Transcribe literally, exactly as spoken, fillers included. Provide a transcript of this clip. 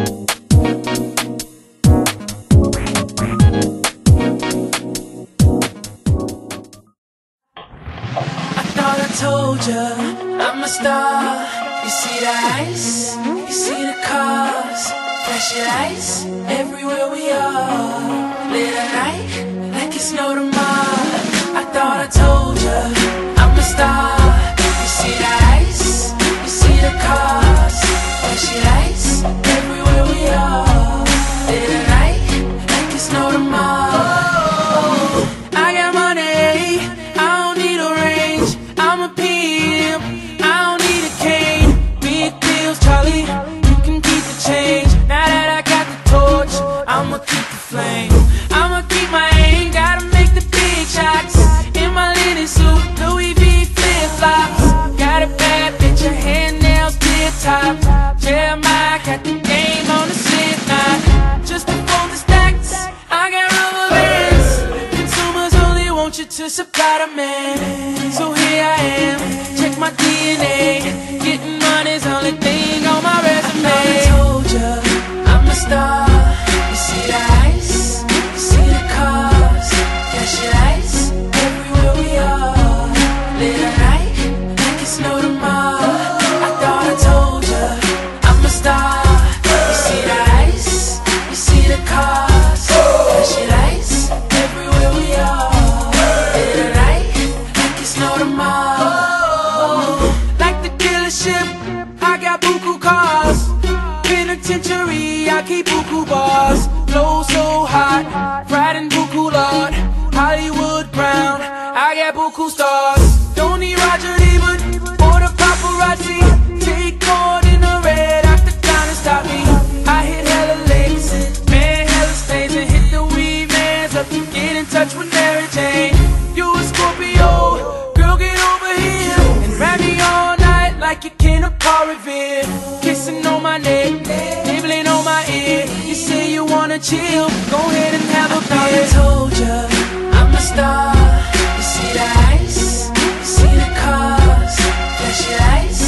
Told ya, I'm a star. You see the ice, you see the cars, flashing lights everywhere we are. Late at night, like it's no tomorrow. I thought I told ya, I'm a star. You see the ice, you see the cars, flashing lights everywhere we are. Late at night, like it's no tomorrow. I got money, I don't need a range. I'm a pimp, I don't need a cane. Big deals, Charlie, you can keep the change. Now that I got the torch, I'ma keep the flame. I'ma keep my aim, gotta make the big shots. In my linen suit, Louis V flip-flops. Got a bad bitch, her hair, nails, tip-top. Jeremiah got the game on the slip knot. Just to fold the stacks, I got rubber bands. Consumers only want you to supply the man. So here I am, check my D N A. Getting money's the only thing on my resume. I told ya, I'm a star. You see the ice, you see the cars, flashing lights everywhere we are. Late at night, like it's no tomorrow. I thought I told ya, I'm a star. You see the ice, you see the cars, flashing lights everywhere we are. Late at night, like it's no tomorrow. Like the dealership, I got buku cars. Penitentiary, I keep buku bars. Flow so hot, riding buku lot. Hollywood brown, I got buku stars. Don't need Roger Ebert or the paparazzi. Take more than the red octagon and stop me. I hit hella licks, man, hella stains, and hit the weed mans up. Get in touch with Mary Jane. You a Scorpio, girl, get over here and ride me all night like you can a car Revere. Kissing on my neck, nibbling on my ear. You say you wanna chill, go ahead and have a beer. I told ya, I'm a star. You see the ice, you see the cars, flashing lights